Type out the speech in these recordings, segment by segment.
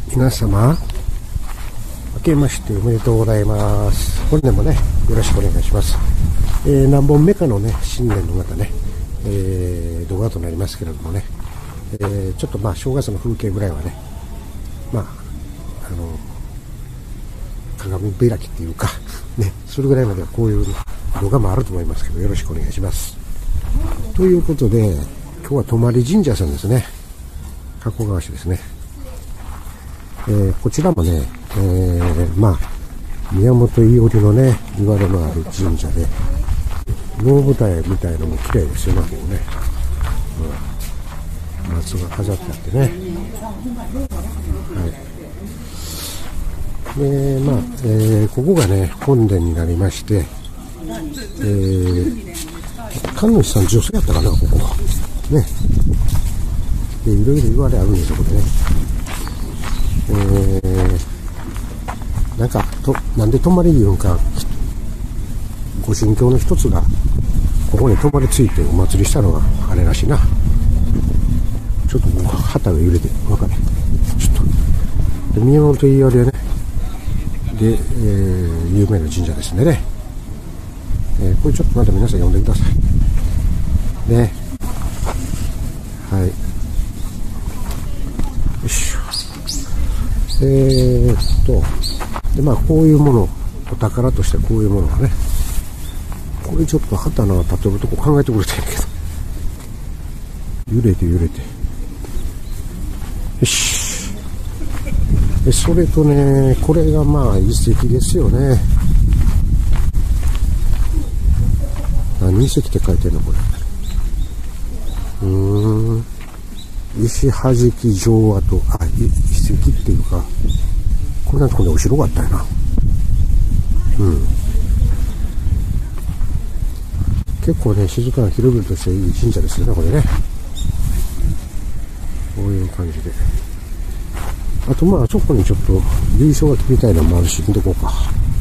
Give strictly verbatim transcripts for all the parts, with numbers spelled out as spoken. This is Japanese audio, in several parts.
皆様明けましておめでとうございます。本年もねよろしくお願いします。えー、何本目かのね新年のまたね、えー、動画となりますけれどもね、えー、ちょっとまあ正月の風景ぐらいはね、まああの鏡開きっていうかね、それぐらいまではこういう動画もあると思いますけど、よろしくお願いします。ということで今日は泊神社さんですね、加古川市ですね。えー、こちらもね、えー、まあ宮本伊織のね言われのある神社で、能舞台みたいのも綺麗ですよね。こうね、うん、松が飾ってあってね、はい。でまあ、えー、ここがね本殿になりまして、えー、神主さん女性やったかな、ここはね。でいろいろ言われあるんですよ、これね。えー、なんかとなんで泊まり言うんか、ご神教の一つがここに泊まりついてお祭りしたのがあれらしいな。ちょっともう旗が揺れて分かれ、ちょっとで宮本伊織でねで、えー、有名な神社ですね。ね、えー、これちょっとまた皆さん読んでくださいね。はい、よいしょ。えーっとでまあこういうもの、お宝としてこういうものがね、これちょっと旗の立てるとこ考えてくれてるけど、揺れて揺れて、よし。でそれとね、これがまあ遺跡ですよね。何遺跡って書いてるのこれ。うーん、石はじき城跡、あ、遺跡っていうか、これなんかこれお城があったよな。うん。結構ね、静かな広々としていい神社ですよね、これね。こういう感じで。あとまあ、そこにちょっと由緒書きみたいなのもあるし、見とこうか。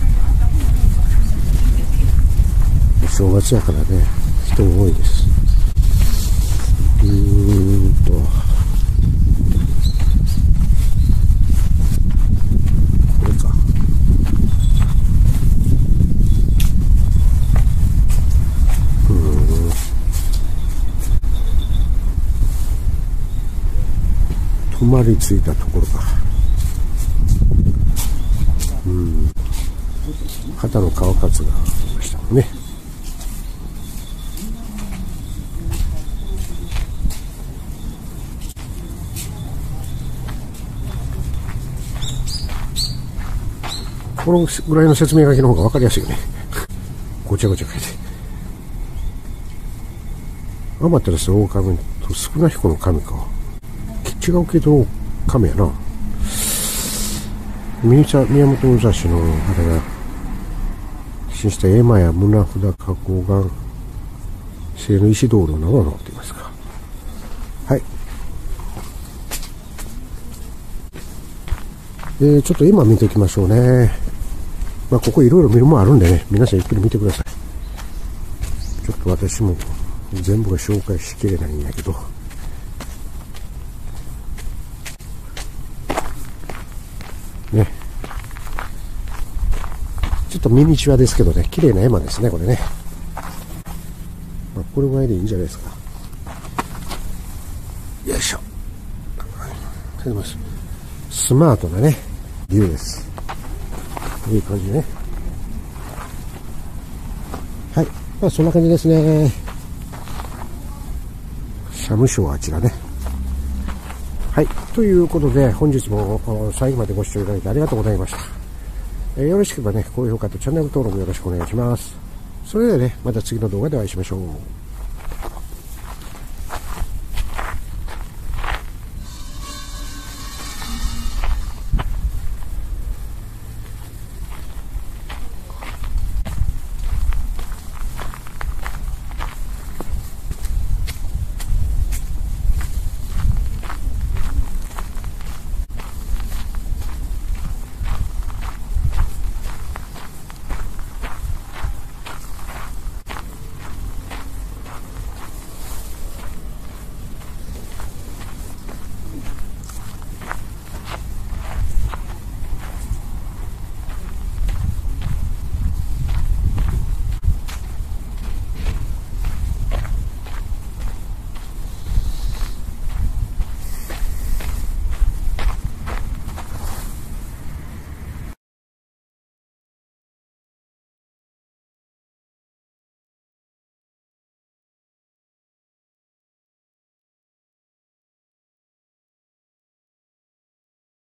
お正月やからね、人も多いです。うーんと。これか。うーん。泊まりついたところか。うん。肩の川勝がありましたもんね。このぐらいの説明書きの方が分かりやすいよね。ごちゃごちゃ書いて。アマテラス大神と少な彦の神か。違うけど神やな。宮本武蔵のあれが起した絵馬や胸札加工岩製の石灯籠などが載っていますか。はい。えー、ちょっと今見ていきましょうね。まあここいろいろ見るもんあるんでね、皆さんゆっくり見てください。ちょっと私も全部が紹介しきれないんやけど。ね。ちょっとミニチュアですけどね、綺麗な絵馬ですね、これね。まあ、これぐらいでいいんじゃないですか。よいしょ。スマートなね、竜です。いい感じね。はい。まあ、そんな感じですね。社務所はあちらね。はい。ということで、本日も最後までご視聴いただいてありがとうございました。えー、よろしければね、高評価とチャンネル登録よろしくお願いします。それではね、また次の動画でお会いしましょう。